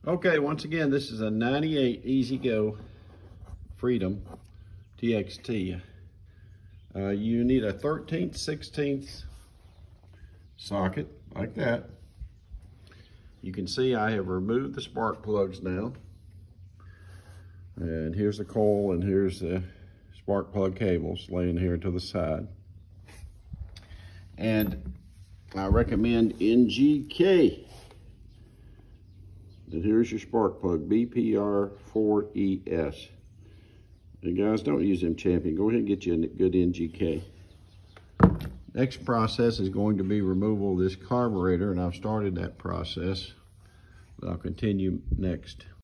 Okay, once again, this is a 98 E-Z-GO Freedom TXT. You need a 13th, 16th socket like that. You can see I have removed the spark plugs now. And here's the coil and here's the spark plug cables laying here to the side. And I recommend NGK. And here's your spark plug, BPR4ES. And guys, don't use them Champion. Go ahead and get you a good NGK. Next process is going to be removal of this carburetor, and I've started that process, but I'll continue next.